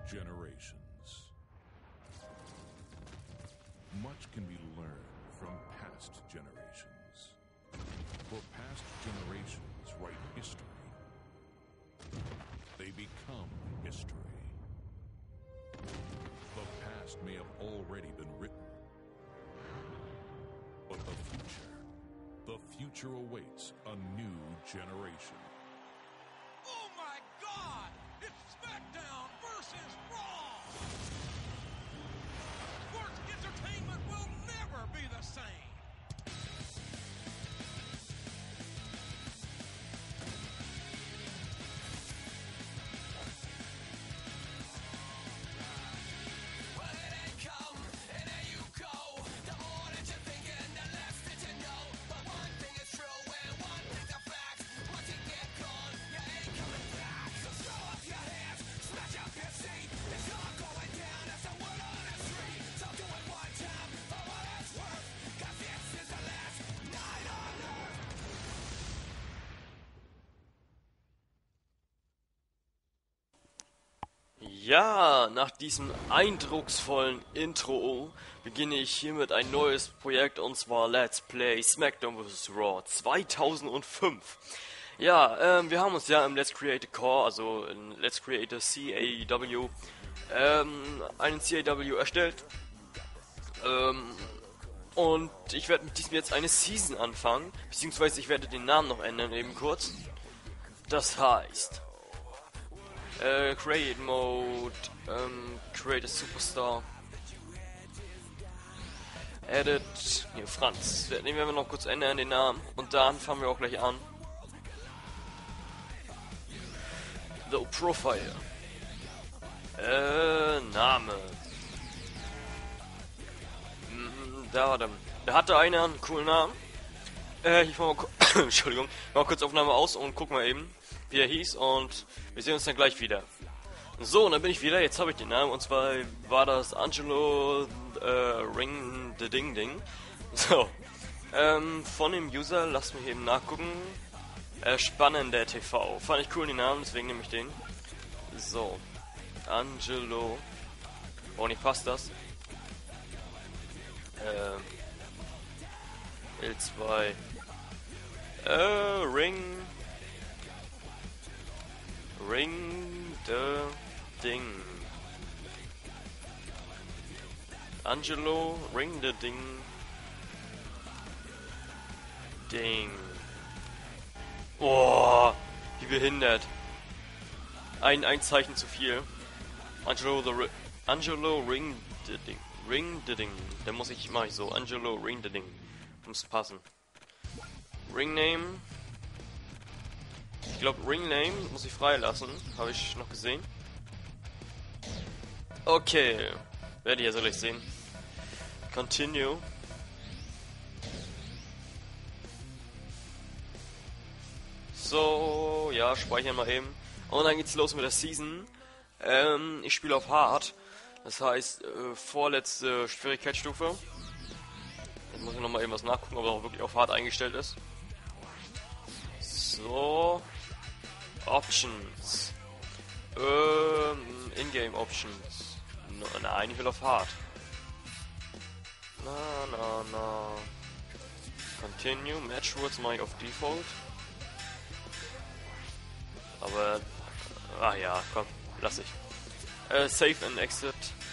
Generations. Much can be learned from past generations. For past generations write history. They become history. The past may have already been written. But the future awaits a new generation. Oh my God! It's SmackDown versus Raw! Sports entertainment will never be the same! Ja, nach diesem eindrucksvollen Intro beginne ich hiermit ein neues Projekt, und zwar Let's Play SmackDown vs. Raw 2005. Ja, wir haben uns ja im Let's Create a Core, also in Let's Create a CAW, einen CAW erstellt. Und ich werde mit diesem jetzt eine Season anfangen, beziehungsweise ich werde den Namen noch ändern, eben kurz. Das heißt... Create Mode, Create a Superstar, Edit, hier Franz, den werden wir noch kurz ändern, den Namen, und dann fangen wir auch gleich an. The Profile, Name, da hatte einer einen coolen Namen, ich mach mal, Entschuldigung, ich mach mal kurz Aufnahme aus und guck mal eben, wie er hieß, und wir sehen uns dann gleich wieder. So, und dann bin ich wieder, jetzt habe ich den Namen, und zwar war das Angelo Ring the Ding Ding. So, von dem User, lasst mich eben nachgucken, Spannender TV. Fand ich cool den Namen, deswegen nehme ich den. So, Angelo, oh, nicht passt das. L2, Ring the Ding. Angelo, Ring the Ding. Ding. Oh, wie behindert. Ein Zeichen zu viel. Angelo, Ring the Ding. Ring the Ding. Dann mach ich so. Angelo, Ring the Ding. Muss passen. Ring Name. Ich glaube, Ring Name muss ich freilassen. Habe ich noch gesehen. Okay. Werde ich ja so gleich sehen. Continue. So, ja, speichern mal eben. Und dann geht's los mit der Season. Ich spiele auf Hard. Das heißt, vorletzte Schwierigkeitsstufe. Jetzt muss ich nochmal eben was nachgucken, ob er auch wirklich auf Hard eingestellt ist. So. Options. In-game Options. No, nein, ich will auf Hard. Na. Continue. Match Rules mache ich auf Default. Aber... ach ja, komm, lass ich. Save and Exit.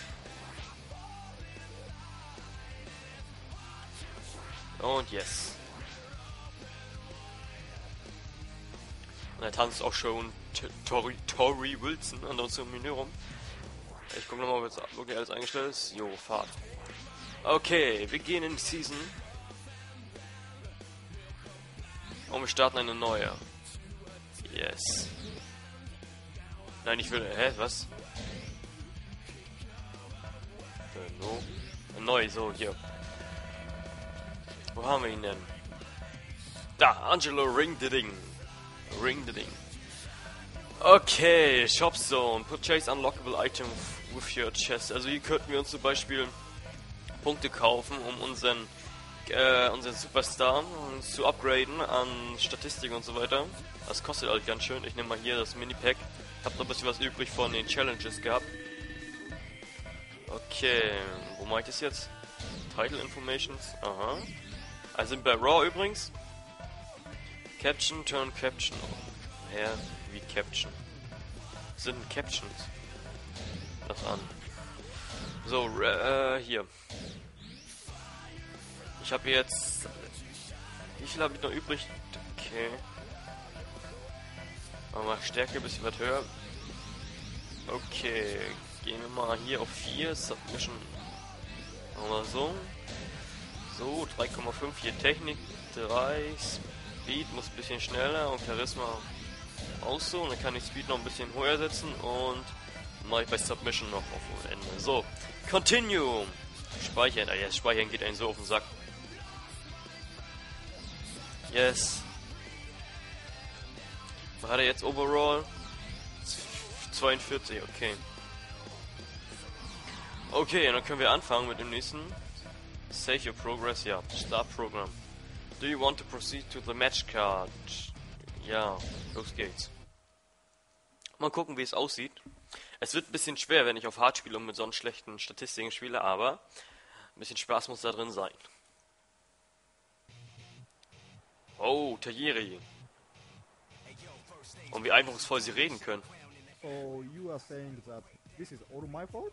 Und yes. Und er tanzt auch schon Tori Wilson an unserem Menü rum. Ich gucke nochmal, ob jetzt wirklich alles eingestellt ist. Jo, Fahrt. Okay, wir gehen in die Season. Und wir starten eine neue. Yes. Nein, ich will... hä, was? No. Neu, so, hier. Wo haben wir ihn denn? Da, Angelo Ring the Ding. Ring the Ding. Okay, Shop Zone. Purchase unlockable item with your chest. Also hier könnten wir uns zum Beispiel Punkte kaufen, um unseren Superstar zu upgraden an Statistik und so weiter. Das kostet halt ganz schön. Ich nehme mal hier das Mini-Pack. Ich habe noch ein bisschen was übrig von den Challenges gehabt. Okay, wo mache ich das jetzt? Title Informations, aha. Also sind bei Raw übrigens. Caption, Turn Caption. Ja, wie Caption. Sind Captions. Das an. So, hier. Ich habe jetzt... Wie viel habe ich noch übrig? Okay. Machen wir Stärke ein bisschen was höher. Okay. Gehen wir mal hier auf 4. Submission. Machen wir so. So, 3,5 hier Technik. 3. Speed muss ein bisschen schneller. Und Charisma auch so. Und dann kann ich Speed noch ein bisschen höher setzen. Und mache ich bei Submission noch auf Ende. So. Continue. Speichern. Ja, Speichern geht einen so auf den Sack. Yes. Was hat er jetzt overall? 42, okay. Okay, dann können wir anfangen mit dem nächsten. Save your progress, ja. Start Program. Do you want to proceed to the match card? Ja, los geht's. Mal gucken, wie es aussieht. Es wird ein bisschen schwer, wenn ich auf Hard spiele und mit so schlechten Statistiken spiele, aber ein bisschen Spaß muss da drin sein. Oh, Tajiri. Und wie eindrucksvoll sie reden können. So you are saying that this is all my fault?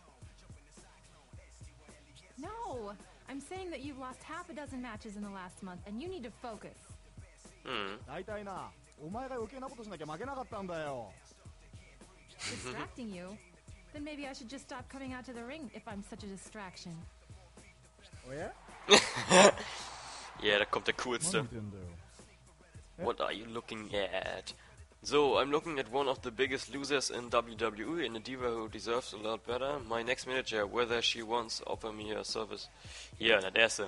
No, I'm saying that you've lost half a dozen matches in the last month and you need to focus. 大体な、お前が余計なことしなきゃ負けなかったんだよ。 Distracting you? Then maybe I should just stop coming out to the ring if I'm such a distraction. Oh yeah? Ja, da kommt der coolste. 何見てんだよ。 What are you looking at? So, I'm looking at one of the biggest losers in WWE, and a diva who deserves a lot better. My next manager, whether she wants to offer me her service. Hier, der erste.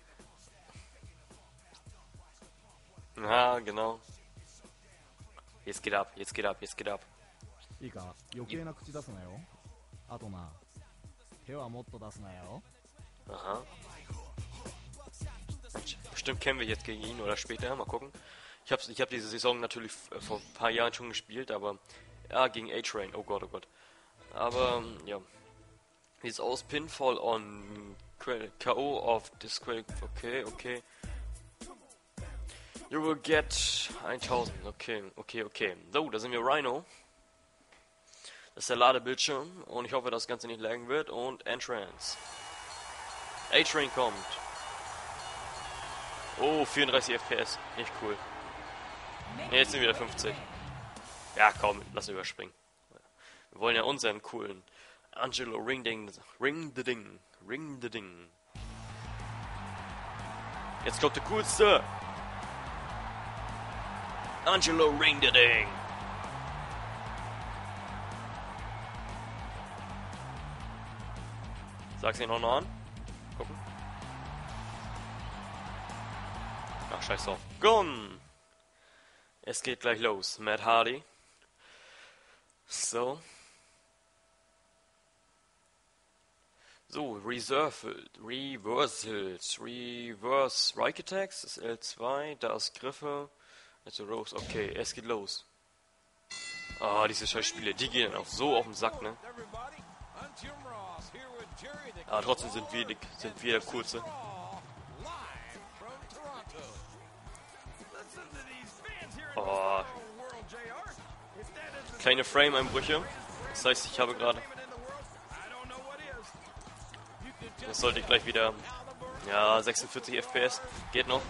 Ja, genau. Jetzt geht ab, jetzt geht ab, jetzt geht ab. いいか、余計な口出すなよ。あとな、手はもっと出すなよ。 Aha. Bestimmt kennen wir jetzt gegen ihn oder später, mal gucken. Ich hab diese Saison natürlich vor ein paar Jahren schon gespielt, aber ja, gegen A-Train, oh Gott, oh Gott. Aber, ja. Wie sieht's aus? Pinfall on K.O. of Disqual. Okay, okay. You will get 1000. Okay, okay, okay. So, da sind wir Rhino. Das ist der Ladebildschirm und ich hoffe, dass das Ganze nicht laggen wird. Und Entrance. A-Train kommt. Oh, 34 FPS. Nicht cool. Ne, jetzt sind wieder 50. Ja, komm, lass überspringen. Wir wollen ja unseren coolen Angelo Ring the Ding. Jetzt kommt der coolste. Angelo Ring the Ding. Sag's ihn noch an. Gucken. Ach, scheiß drauf. Komm! Es geht gleich los. Matt Hardy. So. So, Reversals. Reverse Strike Attacks. Das ist L2. Da ist Griffe. Also Rose. Okay, es geht los. Ah, diese scheiß Spiele. Die gehen auch so auf den Sack, ne? Aber trotzdem sind wir der Coolste. Oh. Kleine Frame-Einbrüche. Das heißt, ich habe gerade... Das sollte ich gleich wieder... Ja, 46 FPS. Geht noch.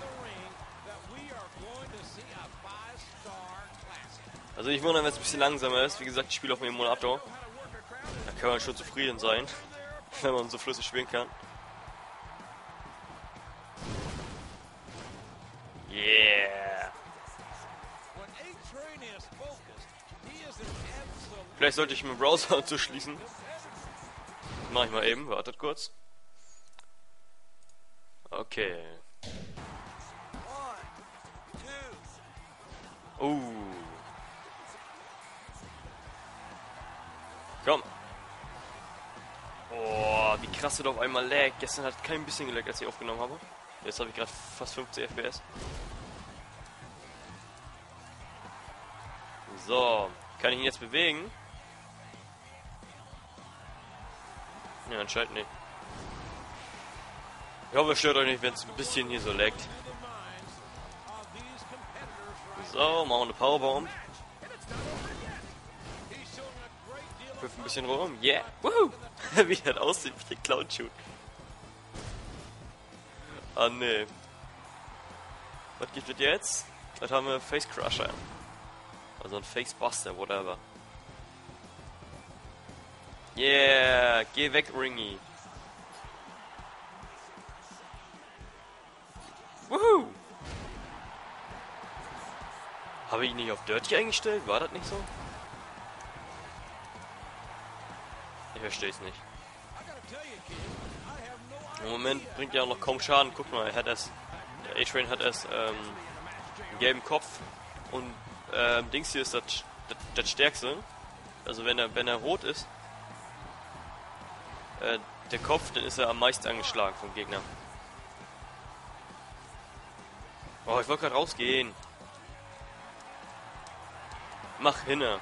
Also ich wundere, wenn es ein bisschen langsamer ist. Wie gesagt, ich spiele auf dem Emulator. Da kann man schon zufrieden sein, wenn man so flüssig spielen kann. Yeah! Vielleicht sollte ich meinen Browser zuschließen. Mach ich mal eben, wartet kurz. Okay. Komm. Oh, wie krass das auf einmal lag. Gestern hat kein bisschen gelaggt, als ich aufgenommen habe. Jetzt habe ich gerade fast 50 FPS. So, kann ich ihn jetzt bewegen? Ja, anscheinend nicht. Ich hoffe, es stört euch nicht, wenn es ein bisschen hier so laggt. So, machen wir eine Powerbomb. Hüpfen ein bisschen rum. Yeah! Woohoo! Wie das aussieht mit dem Clown-Shoot. Ah, ne. Was gibt es jetzt? Das haben wir Face Crusher. Also ein Face Buster, whatever. Yeah! Geh weg, Ringy. Woohoo! Habe ich ihn nicht auf Dirty eingestellt? War das nicht so? Ich verstehe es nicht. Im Moment bringt er auch noch kaum Schaden. Guck mal, er hat es. Der A-Train hat es einen gelben Kopf. Und Dings hier ist das Stärkste. Also wenn er rot ist, der Kopf, dann ist er am meisten angeschlagen vom Gegner. Oh, ich wollte gerade rausgehen. Mach hinne.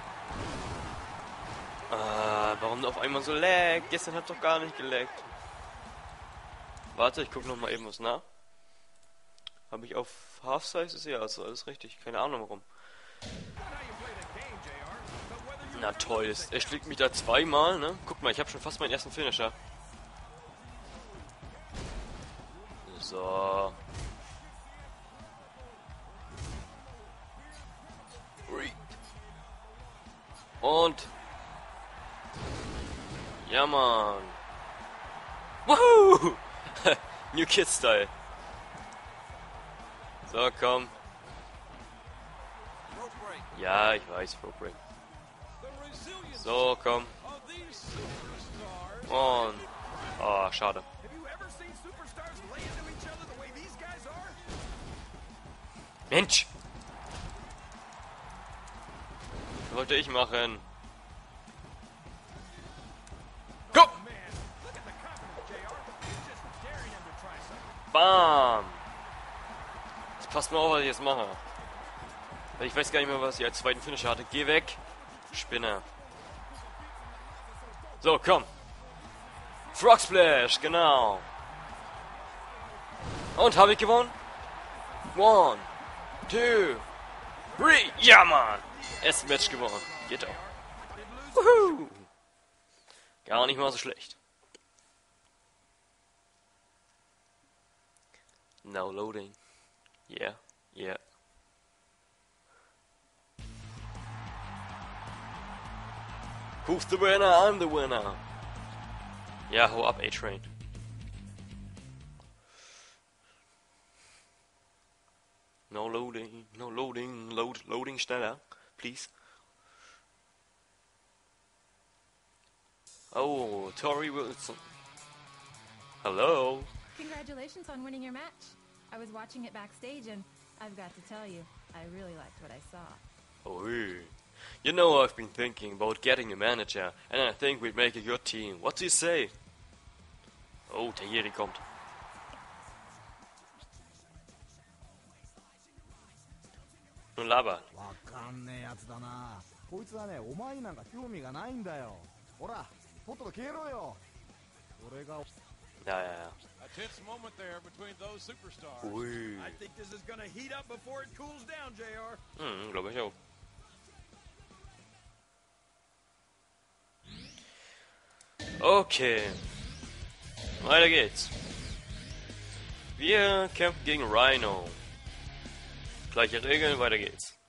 Ah, warum auf einmal so lag? Gestern hat doch gar nicht gelaggt. Warte, ich gucke noch mal eben was nach. Habe ich auf Half Size? Ist ja also alles richtig. Keine Ahnung warum. Na toll, er schlägt mich da zweimal, ne? Guck mal, ich habe schon fast meinen ersten Finisher. So. Und ja, Mann. Woohoo! New Kid Style. So, komm. Ja, ich weiß, Rope Break. So, komm. Und oh, schade. Mensch! Was wollte ich machen? Go! Bam! Jetzt passt mal auf, was ich jetzt mache. Ich weiß gar nicht mehr, was ich als zweiten Finisher hatte. Geh weg! Spinner. So, komm! Frog Splash, genau! Und habe ich gewonnen? 1, 2, 3, ja, Mann! Erstes Match gewonnen. Geht auch. Woohoo! Gar nicht mal so schlecht. Now loading. Yeah, yeah. Who's the winner? I'm the winner. Ja, hau ab, A-Train. No loading, no loading, loading schneller, please. Oh, Tori Wilson. Hello. Congratulations on winning your match. I was watching it backstage and I've got to tell you, I really liked what I saw. Oh, you know, I've been thinking about getting a manager and I think we'd make a good team. What do you say? Oh, Tajiri kommt. Nun laber. わかんねえやつだな。こいつはね、お前になんか興味がないんだよ。ほら、とっとと消えろよ。俺が Ja, ja, ja. A tense moment there between those superstars. Ui. I think this is gonna heat up before it cools down, JR. Glaube ich auch. Okay. Weiter geht's. Wir kämpfen gegen Rhino. Gleiche Regeln, weiter geht's.